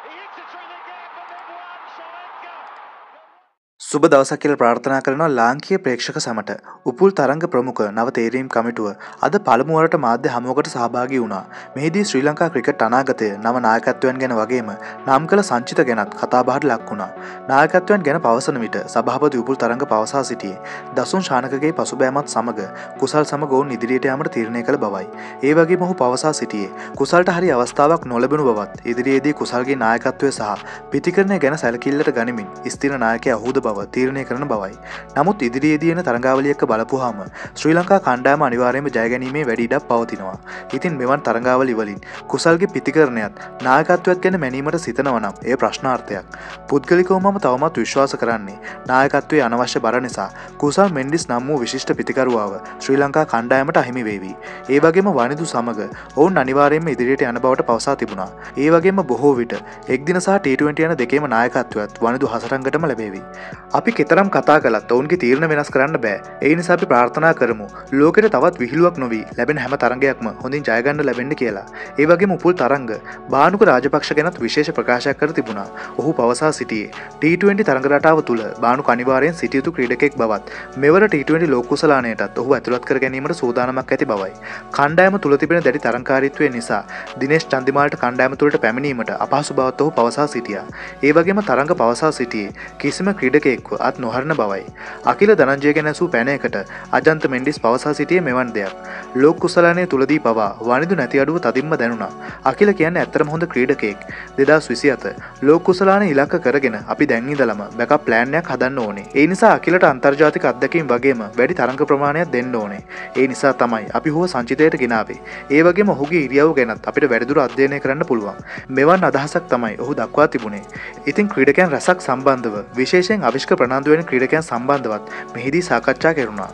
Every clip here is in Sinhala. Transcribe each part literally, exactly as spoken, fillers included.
සුබ දවසක් කියලා ප්‍රාර්ථනා කරනවා ලාංකීය ප්‍රේක්ෂක සැමට. උපුල් තරංග ප්‍රමුඛ නව තේරීම් කමිටුව අද පළමු වරට මාධ්‍ය හමුවකට සහභාගී වුණා. මෙහිදී ශ්‍රී ලංකා ක්‍රිකට් අනාගතය නව නායකත්වයන් ගැන වගේම නම් කළ සංචිත ගැනත් කතාබහට ලක් වුණා. නායකත්වයන් ගැන පවසන විට සභාපති උපුල් තරංග පවසා සිටියේ දසුන් ශානකගේ පසුබෑමත් සමග කුසල් සමග ඔවුන් ඉදිරියට යාමට තීරණය කළ බවයි. ඒ වගේම ඔහු පවසා සිටියේ කුසල්ට හරි අවස්ථාවක් නොලැබුණු බවත් ඉදිරියේදී කුසල්ගේ නායකත්වය සහ පිතිකරණය ගැන සැලකිල්ලට ගනිමින් ස්ථිර නායකයා ඔහුද බව තීරණය කරන බවයි. නමුත් ඉදිරියේදී එන තරඟාවලිය එක්ක බලපුවාම ශ්‍රී ලංකා කණ්ඩායම අනිවාර්යයෙන්ම ජය ගැනීමේ වැඩි ඉඩක් පවතිනවා. ඉතින් මෙවන් තරඟාවලි වලින් කුසල්ගේ පිතිකරණයත් නායකත්වයත් ගැන මැනීමට සිතනවා නම් එය ප්‍රශ්නාර්ථයක්. පුද්ගලිකව මම තවමත් විශ්වාස කරන්නේ නායකත්වයේ අනවශ්‍ය බර නිසා කුසල් මෙන්ඩිස් නම් වූ විශිෂ්ට පිතිකරුවාව ශ්‍රී ලංකා කණ්ඩායමට අහිමි වේවි. ඒ වගේම වනිදු සමග ඔවුන් අනිවාර්යයෙන්ම ඉදිරියට යන බවට පවසා තිබුණා. ඒ වගේම බොහෝ විට එක්දින සහ ටී ට්වෙන්ටි යන දෙකේම නායකත්වයත් වනිදු හසරංගටම ලැබේවි. අපි කෙතරම් කතා කළත් ඔවුන්ගේ තීරණ වෙනස් කරන්න බෑ. ඒ නිසා අපි ප්‍රාර්ථනා කරමු ලෝකෙට තවත් විහිළුවක් නොවි ලැබෙන හැම තරඟයක්ම හොඳින් ජය ගන්න ලැබෙන්න කියලා. ඒ වගේම උපුල් තරංග බානුක රාජපක්ෂ ගැනත් විශේෂ ප්‍රකාශයක් කර තිබුණා. ඔහු පවසා සිටියේ ටී ට්වෙන්ටි තරඟ රටාව තුල බානුක අනිවාර්යෙන් සිටිය යුතු ක්‍රීඩකෙක් බවත් මෙවර ටී ට්වෙන්ටි ලෝක කුසලානයටත් ඔහු ඇතුළත් කර ගැනීමට සූදානමක් ඇති බවයි. කණ්ඩායම තුල තිබෙන දැඩි තරඟකාරීත්වය නිසා දිනේෂ් චන්දිමාල්ට කණ්ඩායම තුලට පැමිණීමට අපහසු බවත් ඔහු පවසා සිටියා. ඒ වගේම තරංග පවසා සිටියේ කිසිම ක්‍රීඩකයෙක්ව අත් නොහරන බවයි. අකිල ධනංජය ගැන ඇසූ පැනයකට අජන්ත මෙන්ඩිස් පවසා සිටියේ මෙවන් දෙයක්. ලෝක කුසලානය තුලදී පවා වනිදු නැති අඩුව තදින්ම දැනුණා. අකිල කියන්නේ ඇත්තටම හොඳ ක්‍රීඩකයෙක්. දෙදාස් විසිහත ලෝක කුසලානය ඉලක්ක කරගෙන අපි දැන් ඉඳලම බෑකප් ප්ලෑන් එකක් හදන්න ඕනේ. ඒ නිසා අකිලට අන්තර්ජාතික අත්දැකීම් වගේම වැඩි තරඟ ප්‍රමාණයක් දෙන්න ඕනේ. ඒ නිසා තමයි අපි ඔහුව සංචිතයට ගෙනාවේ. ඒ වගේම ඔහුගේ ඉරියව් ගැනත් අපිට වැඩිදුර අධ්‍යයනය කරන්න පුළුවන්. මෙවන් අදහසක් තමයි ඔහු දක්වා තිබුණේ. ඉතින් ක්‍රීඩකයන් රැසක් සම්බන්ධව විශේෂයෙන් අවිෂ්ක ප්‍රනාන්දු වෙන ක්‍රීඩකයන් සම්බන්ධවත් මෙහිදී සාකච්ඡා කෙරුණා.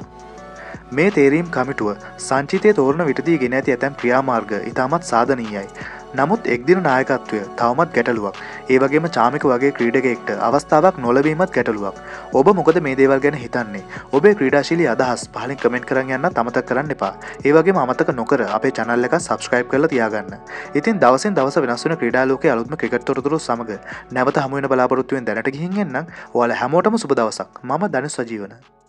මේ තේරීම් කමිටුව සංචිතය තෝරන විටදී ගෙන ඇති ඇතැම් ක්‍රියාමාර්ග ඉතාමත් සාධනීයයි. නමුත් එක්දින නායකත්වය තවමත් ගැටලුවක්. ඒ වගේම චාමික වගේ ක්‍රීඩකයෙක්ට අවස්ථාවක් නොලැබීමත් ගැටලුවක්. ඔබ මොකද මේ දේවල් ගැන හිතන්නේ? ඔබේ ක්‍රීඩාශීලී අදහස් පහලින් කමෙන්ට් කරන් යන්නත් අමතක කරන්න එපා. ඒ වගේම අමතක නොකර අපේ channel එක subscribe කරලා තියාගන්න. ඉතින් දවසින් දවස වෙනස් වෙන ක්‍රීඩා ලෝකයේ අලුත්ම ක්‍රිකට් තොරතුරු සමග නැවත හමු වෙන බලාපොරොත්තු වෙන දැනට ගිහින් එන්නම්. ඔයාලා හැමෝටම සුබ දවසක්. මම දනිස් සජීවන.